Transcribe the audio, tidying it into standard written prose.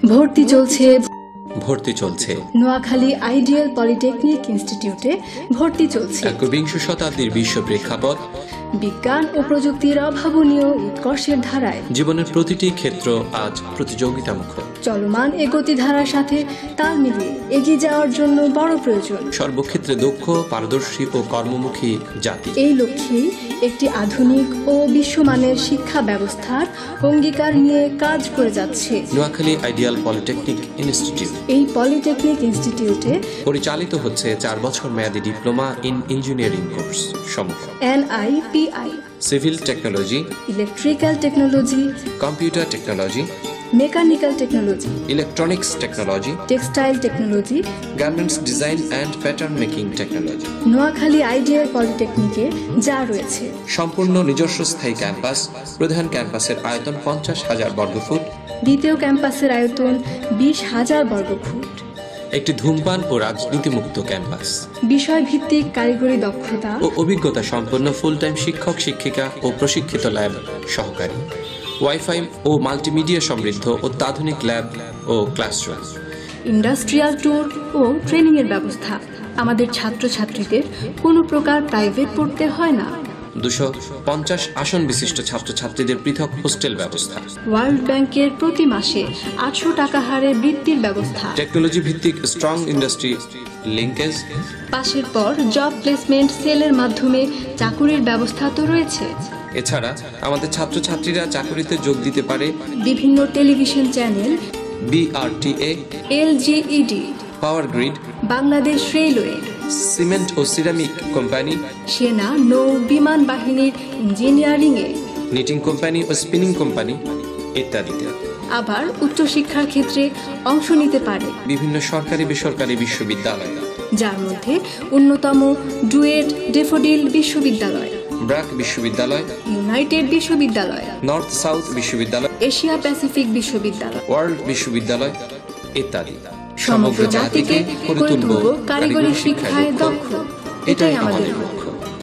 ভর্তি চলছে Noakhali ideal polytechnic ইনস্টিটিউটে ভর্তি চলছে। একবিংশ শতাব্দীর বিশ্ব প্রেক্ষাপট, বিজ্ঞান ও প্রযুক্তির অভাবনীয় উৎকর্ষের ধারায় জীবনের প্রতিটি ক্ষেত্র আজ প্রতিযোগিতামুখর। চলমান এ গতিধারার সাথে তাল মিলিয়ে এগিয়ে যাওয়ার জন্য বড় প্রয়োজন সর্বক্ষেত্রে দক্ষ, পারদর্শী ও কর্মমুখী জাতি। এই লক্ষ্যেই একটি আধুনিক ও বিশ্বমানের শিক্ষা ব্যবস্থার অঙ্গীকার নিয়ে কাজ করে যাচ্ছে নোয়াখালী আইডিয়াল পলিটেকনিক ইনস্টিটিউট। এই পলিটেকনিক ইনস্টিটিউটে পরিচালিত হচ্ছে 4 বছর মেয়াদী ডিপ্লোমা ইন ইঞ্জিনিয়ারিং কোর্স সমূহ: NIPI, civil technology, electrical technology, computer technology, mechanical technology, electronics technology, textile technology, garments design and pattern making technology. Noakhali ideal পলিটেকনিকে যা রয়েছে: সম্পূর্ণ নিজস্ব স্থায়ী ক্যাম্পাস, প্রধান ক্যাম্পাসের আয়তন 50,000 বর্গফুট, দ্বিতীয় ক্যাম্পাসের আয়তন 20,000 বর্গফুট, একটি ধূমপান ও রাজনীতিমুক্ত ক্যাম্পাস, বিষয়ভিত্তিক কারিগরি দক্ষতা ও অভিজ্ঞতা সম্পন্ন ফুল টাইম শিক্ষক শিক্ষিকা ও প্রশিক্ষিত ল্যাব সহকারী, ওয়াইফাই ও মাল্টিমিডিয়া সমৃদ্ধ অত্যাধুনিক ল্যাব ও ক্লাসরুম, ইন্ডাস্ট্রিয়াল ট্যুর ও ট্রেনিং এর ব্যবস্থা। আমাদের ছাত্রছাত্রীদের কোনো প্রকার প্রাইভেট পড়তে হয় না। 250 আসন বিশিষ্ট ছাত্রছাত্রীদের পৃথক হোস্টেল ব্যবস্থা, ওয়ার্ল্ড ব্যাংকের প্রতি মাসে 800 টাকা হারে বৃত্তির ব্যবস্থা, টেকনোলজি ভিত্তিক স্ট্রং ইন্ডাস্ট্রি লিঙ্কেজ, পাশের পর জব প্লেসমেন্ট সেলের মাধ্যমে চাকুরির ব্যবস্থা তো রয়েছে। এছাড়া আমাদের ছাত্রছাত্রীরা চাকরিতে যোগ দিতে পারে বিভিন্ন television channel, BRTA, LGED, power grid, Bangladesh railway, cement ও সিরামিক কোম্পানি, সেনা নৌ বিমান বাহিনীর ইঞ্জিনিয়ারিংয়ে, নিটিং কোম্পানি ও স্পিনিং কোম্পানি ইত্যাদিতে। আবার উচ্চশিক্ষার ক্ষেত্রে অংশ নিতে পারে বিভিন্ন সরকারি বেসরকারি বিশ্ববিদ্যালয়, যার মধ্যে অন্যতম ডুয়েট ডেফোডিল বিশ্ববিদ্যালয়, ব্র্যাক বিশ্ববিদ্যালয়, ইউনাইটেড বিশ্ববিদ্যালয়, নর্থ সাউথ বিশ্ববিদ্যালয়, এশিয়া প্যাসিফিক বিশ্ববিদ্যালয়, ওয়ার্ল্ড বিশ্ববিদ্যালয় ইত্যাদি। সমগ্র জাতিকে করে তুলব কারিগরি শিক্ষায় দক্ষ। এটাই আমাদের লক্ষ্য।